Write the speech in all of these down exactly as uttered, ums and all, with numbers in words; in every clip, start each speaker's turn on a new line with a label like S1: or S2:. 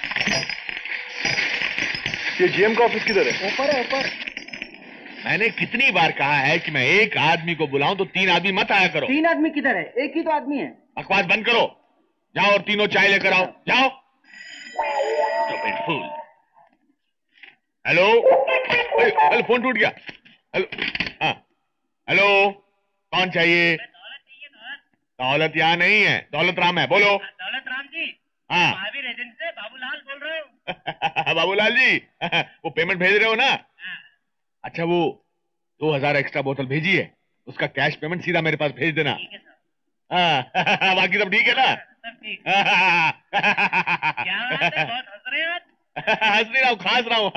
S1: ये जीएम का ऑफिस किधर है?
S2: ऊपर है, ऊपर।
S3: मैंने कितनी बार कहा है कि मैं एक आदमी को बुलाऊं तो तीन आदमी मत आया करो।
S2: तीन आदमी किधर है? एक ही तो आदमी है।
S3: बकवास बंद करो, जाओ और तीनों चाय लेकर आओ, जाओ। Stupid fool. Hello, hello, phone टूट गया। हेलो, हाँ, हेलो, कौन चाहिए? दौलत यहाँ नहीं है, दौलत राम है, बोलो।
S4: दौलत राम जी,
S3: हाँ,
S4: महावीर एजेंट से बाबूलाल बोल रहे हो।
S3: बाबूलाल जी, वो पेमेंट भेज रहे हो ना? अच्छा, वो दो हजार एक्स्ट्रा बोतल भेजी है, उसका कैश पेमेंट सीधा मेरे पास भेज देना। हाँ, बाकी सब ठीक है ना?
S4: सब ठीक। क्या बात है, बहुत हंस रहे हैं आप?
S3: हंस नहीं रहा हूँ, खांस रहा हूँ।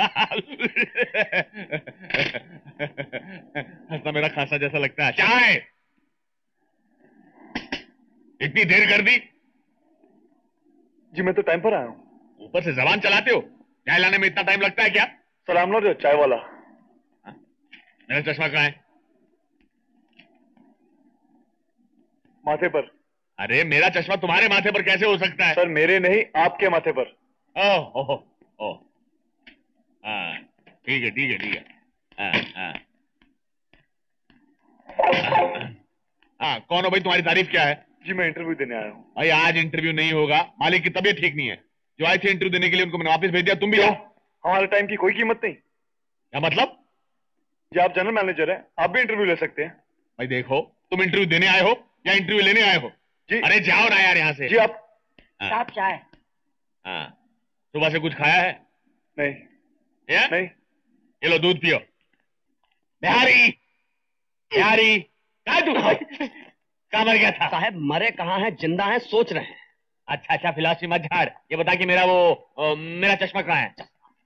S3: हंसना मेरा खांसा जैसा लगता है। चाय इतनी देर कर दी?
S1: जी मैं तो टाइम पर आया हूँ।
S3: ऊपर से जबान चलाते हो, चाय लाने में इतना टाइम लगता है क्या?
S1: सलाम लो, चाय वाला।
S3: हा? मेरा चश्मा कहाँ है?
S1: माथे पर।
S3: अरे मेरा चश्मा तुम्हारे माथे पर कैसे हो सकता है?
S1: सर मेरे नहीं, आपके माथे पर।
S3: ओह ओह ओह, हाँ ठीक है ठीक है ठीक है, हाँ हाँ हाँ। कौन हो भाई, तुम्हारी तारीफ क्या है?
S1: जी मैं इंटरव्यू देने आया हूँ।
S3: भाई आज इंटरव्यू नहीं होगा, मालिक की तबीयत ठीक नहीं है। जो आए थे इंटरव्यू देने के लिए उनको मैंने वापस भेज दिया, तुम भी आओ।
S1: हमारे टाइम की कोई कीमत नहीं।
S3: क्या मतलब?
S1: जी आप जनरल मैनेजर हैं, आप भी इंटरव्यू ले सकते हैं।
S3: भाई देखो, तुम इंटरव्यू देने आए हो या इंटरव्यू लेने आए हो?
S1: जी।
S3: अरे जाओ ना यार यहाँ से।
S1: जी आप।
S2: साहब चाय।
S3: हाँ, सुबह से कुछ खाया है?
S1: नहीं।
S3: या?
S1: नहीं।
S3: ये लो दूध पियो। बिहारी, बिहारी, कहाँ तू? कहाँ मर गया था?
S5: साहब मरे कहाँ हैं, जिंदा हैं, सोच रहे हैं।
S3: अच्छा अच्छा, फिलॉसफी मत झाड़, ये बता कि मेरा वो ओ, मेरा चश्मा कहाँ है?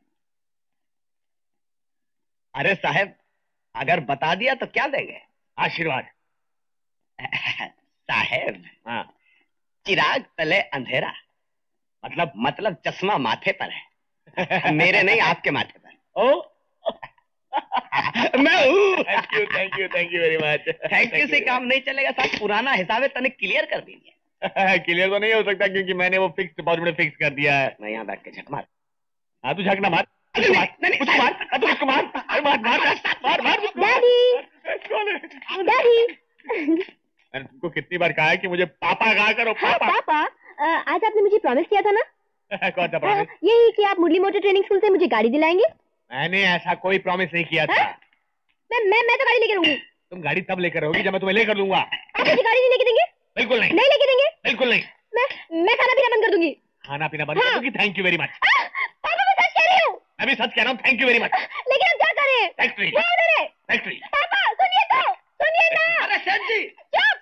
S5: अरे साहब अगर बता दिया तो क्या देंगे?
S3: आशीर्वाद।
S5: साहब
S3: हाँ,
S5: चिराग तले अंधेरा, मतलब मतलब चश्मा माथे पर है। मेरे नहीं, आपके माथे पर।
S3: ओ
S5: मैं हूँ।
S3: Thank you thank you thank you very much.
S5: Thank you से काम नहीं चलेगा साहब, पुराना हिसाब है, तने क्लियर कर दीजिए।
S3: क्लियर तो नहीं हो सकता क्योंकि मैंने वो फिक्स डिपॉजिट में फिक्स कर दिया है।
S5: मैं यहाँ बैठ के झक मार।
S3: हाँ तू झकना मार, उसको मार, उसको मार, तू उसको मार, अरे मार मार मार मार उसको।
S6: Daddy, daddy.
S3: मैंने तुमको कितनी बार कहा है कि मुझे पापा कहा करो,
S6: हाँ
S3: पापा।
S6: पापा, आज आपने मुझे प्रॉमिस किया था ना?
S3: कौन सा प्रॉमिस?
S6: यही कि आप मुरली मोटर ट्रेनिंग स्कूल से मुझे गाड़ी दिलाएंगे।
S3: मैंने ऐसा कोई प्रॉमिस नहीं किया था।
S6: मैं मैं मैं तो गाड़ी लेकर आऊंगी।
S3: तुम गाड़ी तब लेकर आओगी जब मैं तुम्हें लेकर लूंगा।
S6: आप मुझे गाड़ी नहीं लेके देंगे?
S3: बिल्कुल नहीं।
S6: नहीं लेके देंगे?
S3: बिल्कुल नहीं।
S6: मैं मैं खाना पीना बंद कर दूंगी।
S3: खाना पीना बंद कर दूंगी? Thank you very much.
S6: पापा मैं सच कह रही हूँ।
S3: मैं भी सच कह रहा हूँ, थैंक यू वेरी मच।
S6: लेकिन अब क्या करें?
S3: फैक्ट्री।
S6: क्या उधर है?
S3: फैक्ट्री।
S6: पापा सुनिए तो, सुनिए ना।
S5: अरे सेठ जी
S6: चुप।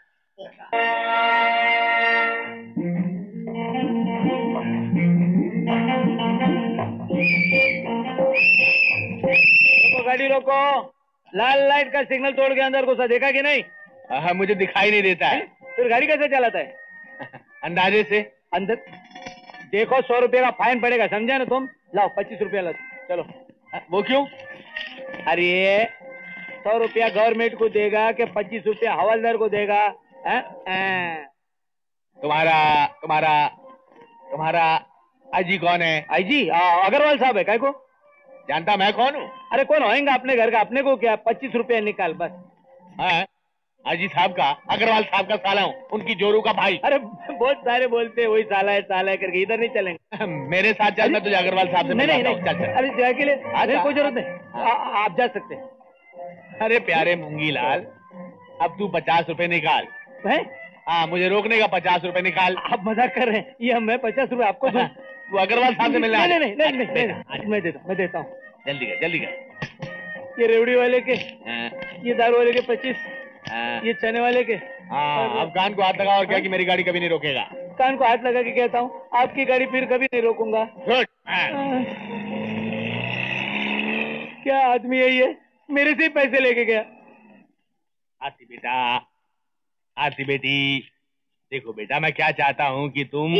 S2: रोको गाड़ी रोको, लाल लाइट का सिग्नल तोड़ के अंदर घुसा, देखा कि नहीं?
S3: हाँ मुझे दिखाई नहीं देता है।
S2: फिर गाड़ी कैसे चलाता है?
S3: अंदाजे से।
S2: अंदर देखो, सौ रुपये का फाइन पड़ेगा, समझा ना तुम? लाओ पच्चीस रुपया लो, चलो।
S3: वो क्यों?
S2: अरे सौ रुपया गवर्नमेंट को देगा कि पच्चीस रुपया हवलदार को देगा? है?
S3: तुम्हारा तुम्हारा तुम्हारा आईजी कौन है?
S2: आईजी अग्रवाल साहब है। काय को
S3: जानता मैं कौन हूँ?
S2: अरे कौन होएगा अपने घर का, अपने को क्या, पच्चीस रुपया निकाल बस।
S3: हाँ, आईजी साहब का, अग्रवाल साहब का साला हूँ, उनकी जोरू का भाई।
S2: अरे बहुत सारे बोलते हैं वही साला है साला है करके, इधर नहीं चलेंगे।
S3: मेरे साथ चल, मैं तुझे अग्रवाल साहब से
S2: नहीं नहीं
S3: मिलवाता हूँ। चल चल।
S2: अरे जाए के लिए अरे कोई जरूरत नहीं, आ- आप जा सकते हैं।
S3: अरे प्यारे मूंगी लाल, अब तू पचास रुपए निकाल।
S2: है?
S3: हाँ मुझे रोकने का पचास रुपए निकाल।
S2: आप मजाक कर रहे हैं? ये मैं पचास रुपए आपको दूं?
S3: तू अग्रवाल साहब से मिलना?
S2: नहीं नहीं नहीं नहीं नहीं, मैं देता मैं देता हूँ।
S3: जल्दी कर जल्दी कर।
S2: ये रेवड़ी वाले के,
S3: हाँ,
S2: ये दारू वाले के पच्चीस,
S3: हाँ,
S2: ये चने वाले के।
S3: हाँ, अब कान को हाथ लगा और क्या कि मेरी गाड़ी कभी नहीं रोकेगा।
S2: कान को हाथ लगा के कहता हूँ, आपकी गाड़ी फिर कभी नहीं रोकूंगा।
S3: गुड।
S2: क्या आदमी है ये, मेरे से ही पैसे लेके गया।
S3: आती बेटा, आती बेटी, देखो बेटा मैं क्या चाहता हूँ कि तुम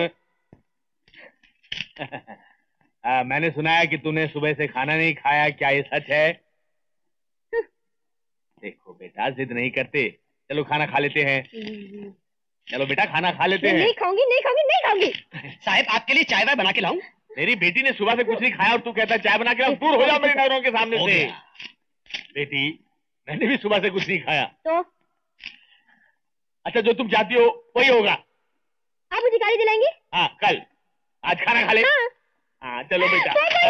S3: आ, मैंने सुना है कि तूने सुबह से खाना नहीं खाया, क्या ये सच है? देखो बेटा जिद नहीं करते, चलो खाना खा लेते हैं। चलो बेटा खाना खा लेते हैं।
S6: नहीं खाऊंगी नहीं खाऊंगी नहीं खाऊंगी।
S5: साहब आपके लिए चाय वाय बना के लाऊं?
S3: मेरी बेटी ने सुबह से कुछ नहीं खाया और तू कहता चाय बना के लाओ। दूर हो जाओ मेरी नजरों के सामने
S5: हो
S3: से।
S5: गया।
S3: बेटी मैंने भी सुबह से कुछ नहीं खाया।
S6: तो
S3: अच्छा जो तुम चाहती हो वही होगा।
S6: आप मुझे गाड़ी दिलाएंगे?
S3: हाँ कल। आज खाना खा ले।
S6: हाँ।
S3: हाँ चलो बेटा।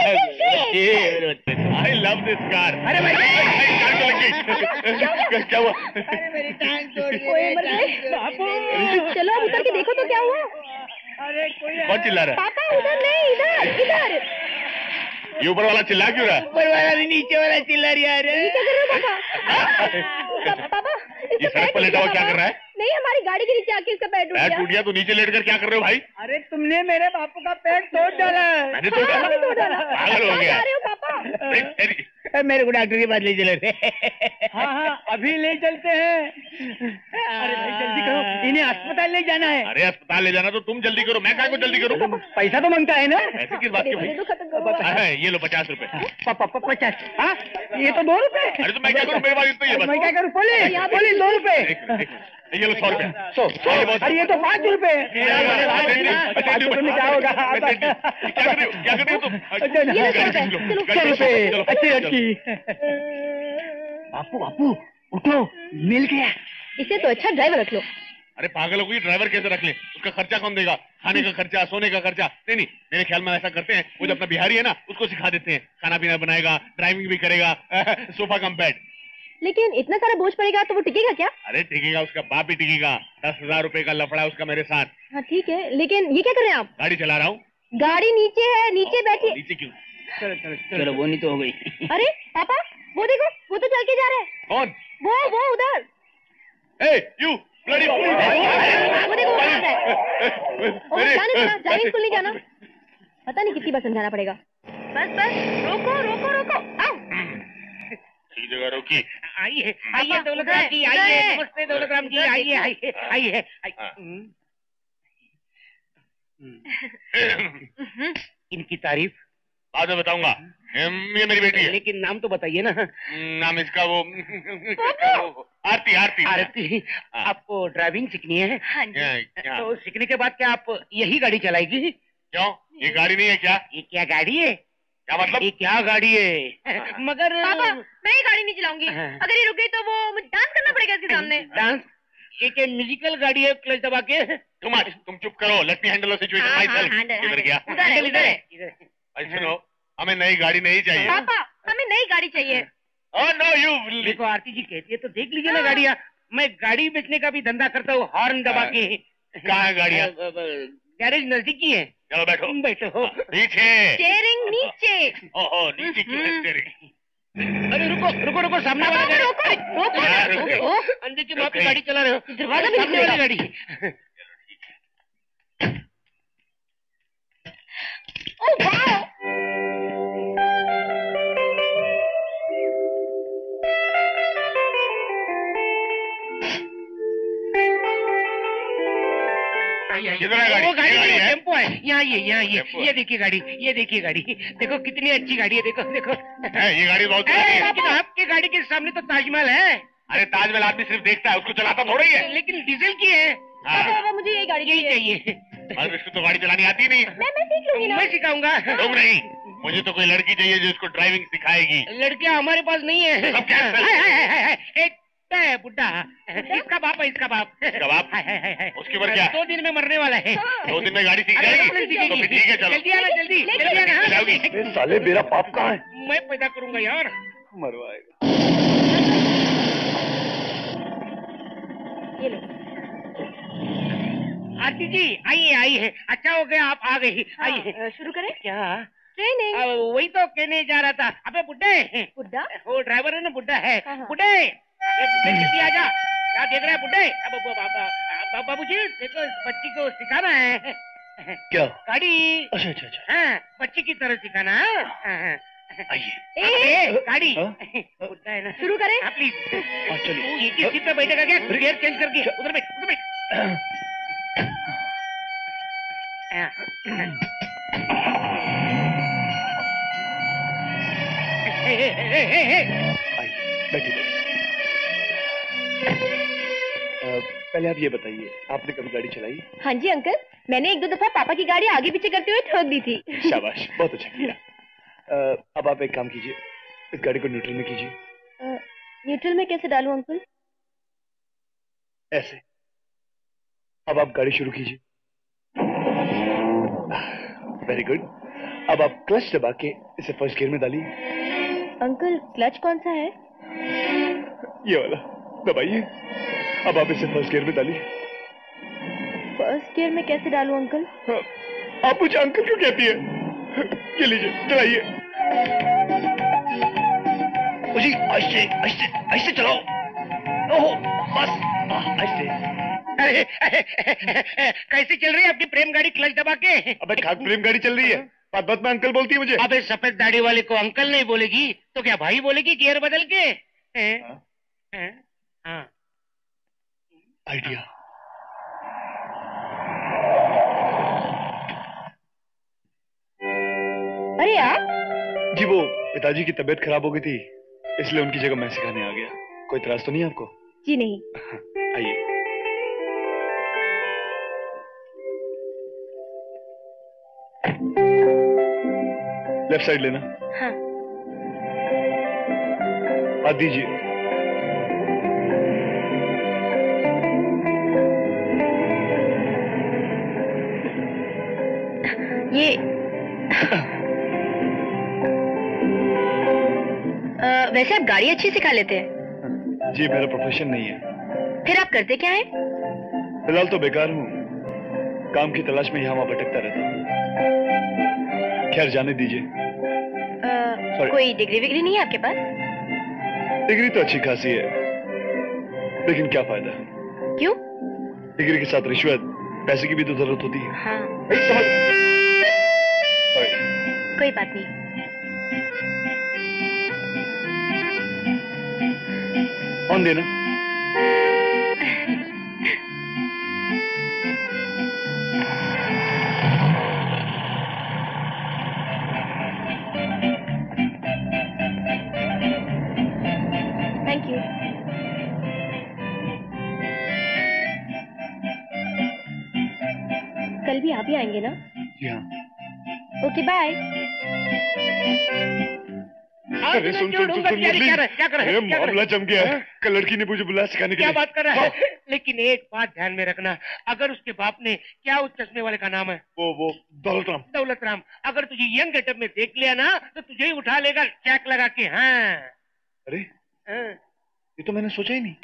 S6: पापा,
S3: आई लव दिस कार।
S2: अरे भाई,
S3: कार तो लगी। क्या हुआ?
S2: अरे मेरी टांग तोड़ दी,
S6: ओए
S2: मेरी
S6: मर
S2: टांग
S6: गए।
S2: तोड़ दी।
S6: चलो अब उतर के देखो तो क्या हुआ।
S2: अरे कोई
S3: कौन चिल्ला रहा
S6: पापा उधर नहीं, इधर इधर।
S3: है? ये ऊपर वाला चिल्ला क्यों रहा है?
S2: ऊपर वाला भी नीचे वाला चिल्ला रहा है।
S6: ये क्या कर रहे हो पापा? पापा
S3: ये सड़क पर लेटा हुआ क्या कर रहा है?
S6: नहीं, हमारी गाड़ी के नीचे आके इसका पैर टूट
S3: पैर
S6: गया।
S3: टूट गया तो नीचे लेट कर क्या कर रहे हो भाई?
S2: अरे तुमने मेरे बापू का पेड़ तोड़ डाला।
S3: मैंने तो
S6: हाँ, हमने तोड़ डाला।
S3: पागल हो
S6: कहाँ
S3: गया।
S6: जा रहे हो पापा?
S3: तेरी-
S2: मेरे को डॉक्टर के पास ले चले। हाँ हाँ अभी ले चलते हैं। अरे भाई जल्दी करो, इन्हें अस्पताल ले जाना है।
S3: अरे अस्पताल ले जाना तो तुम जल्दी करो, मैं क्या को जल्दी करूँ?
S2: पैसा तो मांगता है ना।
S3: ऐसे किस बात की भाई?
S6: दे दो, खत्म करो।
S3: हाँ, ये लो पचास रुपए।
S2: पापा पचास। हाँ ये तो दो रुपए।
S3: अरे तो मैं क्या करूँ, मेरे पास इतना ही है
S2: मैं
S3: बस।
S2: क्या करूँ? पुलिस पुलिस दो रुपए।
S3: एक मिनट, एक मिनट। ये लो सौ रुपया।
S2: सौ अरे ये तो पाँच रुपए। पाँच रुपए में क्या होगा?
S3: क्या कर रही हो? क्या कर रही हो तुम?
S6: ये लो सौ रुपए, चलो।
S3: गाड़ी
S2: सौ
S3: चलो,
S2: रुपए
S3: चलो,
S2: अच्छी
S3: चलो।
S2: अच्छी। बापू बापू उठो, मिल गया।
S6: इसे तो अच्छा ड्राइवर रख लो।
S3: अरे पागल हो गई, ड्राइवर कैसे रख ले? उसका खर्चा कौन देगा? खाने का खर्चा, सोने का खर्चा? नहीं नहीं, मेरे ख्याल में ऐसा करते हैं, वो जो अपना बिहारी है ना उसको सिखा देते हैं, खाना पीना बनाएगा, ड्राइविंग भी करेगा, सोफा कम बेड।
S6: लेकिन इतना सारा बोझ पड़ेगा तो वो टिकेगा क्या?
S3: अरे टिकेगा, उसका बाप ही टिकेगा। दस हजार रुपए का लफड़ा है उसका मेरे साथ।
S6: हाँ ठीक है, लेकिन ये क्या कर रहे हैं आप?
S3: गाड़ी चला रहा हूँ।
S6: गाड़ी नीचे है, नीचे बैठिए।
S3: नीचे क्यों?
S2: चलो चलो चलो वो नहीं तो हो गई।
S6: अरे पापा वो देखो, वो तो चल के जा रहे हैं।
S3: कौन?
S6: वो वो उधर।
S3: ए यू ब्लडी
S6: वो देखो वो आ रहा है। ओ, जाने देना, ड्राइविंग स्कूल नहीं जाना। पता नहीं कितनी बार समझाना पड़ेगा। बस बस रोको रोको रोको। आओ।
S3: ठीक जगह रोकी।
S2: आइए आइए दौलत राम जी, आइए। नमस्ते दौलत राम जी, आइए आइए आइए। इनकी तारीफ
S3: बाद में बताऊंगा। ये मेरी बेटी है।
S2: लेकिन नाम तो बताइए ना।
S3: नाम इसका वो आरती आरती
S2: आरती। आपको ड्राइविंग सीखनी है?
S6: हाँ जी।
S3: क्या- क्या?
S2: तो सीखने के बाद क्या आप यही गाड़ी चलाएगी?
S3: क्यों? ये गाड़ी नहीं है क्या?
S2: ये क्या गाड़ी है?
S3: क्या मतलब?
S2: ये क्या गाड़ी है? मगर
S6: पापा मैं ये गाड़ी नहीं चलाऊंगी। अगर ये रुक गई तो वो मुझे डांस करना पड़ेगा इसके सामने।
S2: डांस? ये क्या म्यूजिकल गाड़ी है क्लच दबा के?
S3: तुम तुम चुप करो। Let me handle the situation
S6: हाँ,
S3: माय
S6: हाँ,
S3: सेल्फ।
S6: handle,
S3: इधर
S6: handle।
S3: गया।
S6: उधर है, उधर है।
S3: भाई सुनो, हमें नई गाड़ी नहीं चाहिए।
S6: पापा हमें नई गाड़ी चाहिए।
S3: Oh no you.
S2: देखो आरती जी कहती है तो देख लीजिए ना गाड़ियाँ। मैं गाड़ी बेचने का भी धंधा करता हूँ, हॉर्न दबा के।
S3: कहाँ है गाड़ियाँ?
S2: गैरेज नजदीक ही है।
S3: चलो बैठो।
S2: बैठो।
S3: पीछे।
S6: स्टीयरिंग नीचे।
S3: ओहो नीचे क्यों है स्टीयरिंग?
S2: अरे रुको रुको रुको, सामने वाला गाड़ी।
S6: रोको रोको
S3: हाँ, रुक गए।
S6: रोको।
S2: अंदर की माँ पे गाड़ी चला रहे हो।
S6: दरवाजा भी
S2: सामने वाली गाड़ी।
S6: Oh wow.
S3: किधर है गाड़ी?
S2: वो गाड़ी
S3: ये गाड़ी
S2: नहीं,
S3: है?
S2: टेम्पो है। यहाँ ये यहाँ ये
S3: टेम्पो है।
S2: ये देखिए गाड़ी, ये देखिए गाड़ी। देखो कितनी अच्छी गाड़ी है, देखो देखो।
S3: है, ये गाड़ी बहुत
S2: ए,
S3: पुरानी है।
S2: लेकिन आपकी गाड़ी के सामने तो ताजमहल है।
S3: अरे ताजमहल आदमी सिर्फ देखता है, उसको चलाता थोड़ा ही है।
S2: लेकिन डीजल की है।
S3: हाँ।
S6: पापा मुझे यही गाड़ी
S2: यही
S6: चाहिए।
S2: चाहिए।
S3: और इसको तो गाड़ी चलानी आती नहीं।
S6: मैं मैं सीख लूंगी ना।
S2: मैं सिखाऊंगा।
S3: तुम नहीं, मुझे तो कोई लड़की चाहिए जो इसको ड्राइविंग सिखाएगी।
S2: लड़कियां हमारे पास नहीं है।
S3: सब कैंसिल।
S2: हाय, हाय, हाय, हाय, हाय, एक है बुड्ढा, इसका बाप है, इसका बाप।
S3: इसका बाप?
S2: हाय, हाय, हाय, हाय।
S3: उसके ऊपर क्या?
S2: दो दिन में मरने वाला है।
S3: दो दिन में गाड़ी सीख
S2: अरे
S3: जाएगी?
S2: तुरंत सीखेगी।
S3: तो फिर ठीक है, चलो।
S2: जल्दी आना, जल्दी
S6: लेकिन-
S2: जल्दी आना।
S3: जाओगी?
S1: ए, साले मेरा बाप कहाँ है?
S2: मैं पैदा करूंगा यार।
S1: मरवाएगा।
S6: ये लो।
S2: आरती जी आइए आइए, अच्छा हो गया आप आ गई। आइए।
S6: हाँ, शुरू करें?
S2: क्या?
S6: ट्रेनिंग।
S2: आ, वही तो कहने जा रहा था। अबे बुड्ढे,
S6: बुड्ढा।
S2: वो ड्राइवर है ना, बुड्ढा है।
S6: हाँ, हाँ।
S2: बुड्ढे, ए, बुड्ढे जल्दी आ जा। क्या देख रहे हैं बुड्ढे? अब अब- अब- अब- अब- बाबूजी देखो, इस बच्ची को सिखाना है
S1: क्या?
S2: गाड़ी।
S1: अच्छा अच्छा अच्छा।
S2: हाँ, बच्ची की तरह सिखाना। हाँ, हाँ।
S1: आइए।
S2: ए, गाड़ी।
S1: हाँ?
S2: बुड्ढा है ना।
S6: शुरू करें?
S2: हाँ प्लीज।
S1: हाँ, चलिए।
S2: तू एक ही सीट पे बैठेगा क्या? गियर चेंज करके उधर बैठ, उधर बैठ। हाँ। ए, ए, ए, ए, ए।
S1: आइए, बैठिए। अ, पहले आप ये बताइए, आपने कभी गाड़ी चलाई?
S6: हाँ जी अंकल, मैंने एक दो दफा पापा की गाड़ी आगे पीछे करते हुए ठोक दी थी।
S1: शाबाश, बहुत अच्छा किया। अ, अब आप एक काम कीजिए, इस गाड़ी को न्यूट्रल में कीजिए।
S6: अ, न्यूट्रल में कैसे डालूं अंकल?
S1: ऐसे। अब आप गाड़ी शुरू कीजिए। Very good. अब आप क्लच दबा के इसे फर्स्ट गियर में डालिए।
S6: अंकल क्लच कौन सा है?
S1: ये वाला दबाइए। अब आप इसे फर्स्ट गियर में डालिए।
S6: फर्स्ट गियर में कैसे डालूं अंकल?
S1: हाँ, आप मुझे अंकल क्यों कहती है? ये लीजिए, चलाइए।
S5: जी ऐसे ऐसे ऐसे चलाओ। ओहो बस ऐसे।
S2: अरे, अरे, कैसी चल रही है आपकी प्रेम गाड़ी क्लच दबा के?
S1: अबे खाक प्रेम गाड़ी चल रही है, बात बात में अंकल बोलती है मुझे।
S2: अबे सफेद दाढ़ी वाले को अंकल नहीं बोलेगी तो क्या भाई बोलेगी गियर बदल के? हैं? हैं? हाँ।
S1: आइडिया।
S6: अरे आप?
S1: जी वो पिताजी की तबीयत खराब हो गई थी, इसलिए उनकी जगह मैं सिखाने आ गया। कोई इतराज तो नहीं है आपको?
S6: जी नहीं।
S1: आइए। लेफ्ट साइड लेना।
S6: हाँ।
S1: हाथ दीजिए।
S6: ये आ, वैसे आप गाड़ी अच्छी सिखा लेते हैं।
S1: जी मेरा प्रोफेशन नहीं है।
S6: फिर आप करते क्या हैं?
S1: फिलहाल तो बेकार हूँ, काम की तलाश में यहाँ वहाँ भटकता रहता हूँ। खैर जाने दीजिए।
S6: आ, कोई डिग्री विग्री नहीं है आपके पास?
S1: डिग्री तो अच्छी खासी है, लेकिन क्या फायदा?
S6: क्यों?
S1: डिग्री के साथ रिश्वत, पैसे की भी तो जरूरत होती है।
S6: हाँ।
S1: Sorry.
S6: कोई बात नहीं।
S1: ऑन देना।
S6: Thank you. कल भी आप ही आएंगे ना?
S1: जी हाँ।
S6: Okay bye.
S1: अरे सुन सुन सुन सुन
S2: क्या कर रहा है? क्या कर रहा है?
S1: अरे मामला जम गया है। कल लड़की ने मुझे बुलाया सिखाने के
S2: क्या
S1: लिए।
S2: बात कर रहा है? लेकिन एक बात ध्यान में रखना, अगर उसके बाप ने, क्या उस चश्मे वाले का नाम है?
S1: वो वो दौलत राम।
S2: दौलत राम अगर तुझे यंग गेटअप में देख लिया ना तो तुझे ही उठा लेगा चेक लगा के। हाँ।
S1: अरे
S2: हाँ।
S1: ये तो मैंने सोचा ही नहीं।